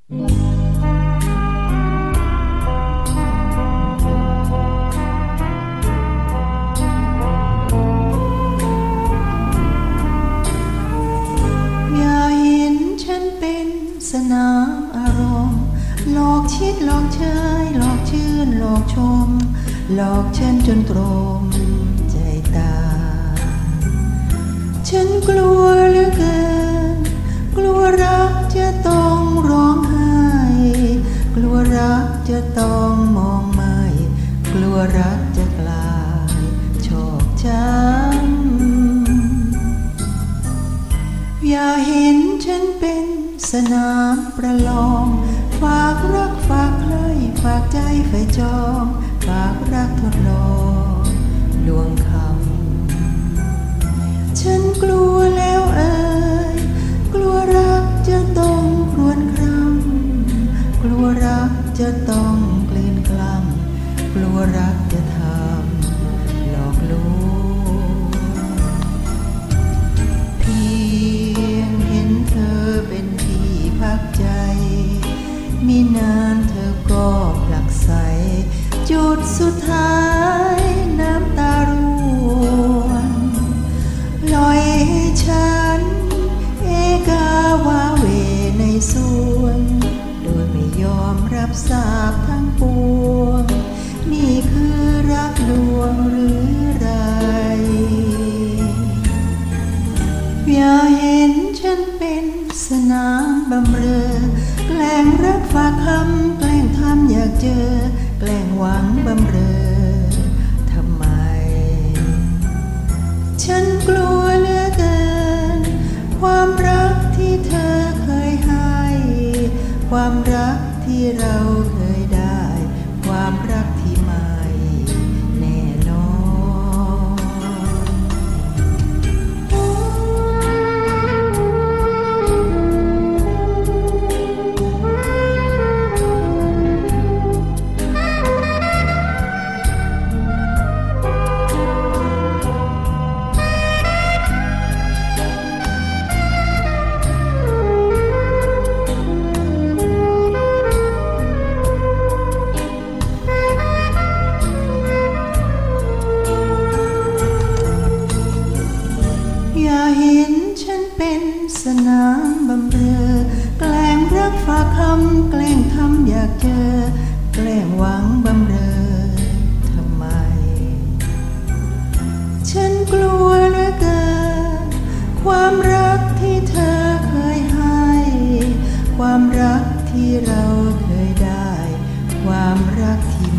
อย่าเห็นฉันเป็นสนามอารมณ์หลอกชิดหลอกเชยหลอกชื่นหลอกชมหลอกฉันจนตรมใจตายฉันกลัวเหลือเกินกลัวรักจะต้องร้องไห้กลัวรักจะต้องมองไม่กลัวรักจะกลายชอกช้ำอย่าเห็นฉันเป็นสนามประลองฝากรักฝากใครฝากใจไฟจองฝากรักทดลองลวงคำฉันกลัวแล้วเอ่ยกลัวรักจะต้องครวญครำกลัวรักจะต้องกลืนกล้ำกลัวรักจะทำหลอกลวงเพียงเห็นเธอเป็นที่พักใจมีนานเธอก็ผลักใสจุดสุดท้ายน้ำตาร่วงปล่อยให้ฉันเอกาวาเวในสวงโดยไม่ยอมรับทราบทั้งปวงนี่คือรักลวงหรือไรอย่าเห็นฉันเป็นสนามบำเรอแกล้งรักฝากคำแกล้งทำอยากเจอแกล้งหวังบำเรอทำไมฉันกลัวเหลือเกินความรักที่เธอเคยให้ความรักที่เราเคยได้ความรักที่ไม่แน่นอนอย่าเห็นฉันเป็นสนามบำเรอแกล้งรักฝากคำแกล้งทำอยากเจอแกล้งหวังบำเรอทำไมฉันกลัวเหลือเกินความรักที่เธอเคยให้ความรักที่เราเคยได้ความรักที่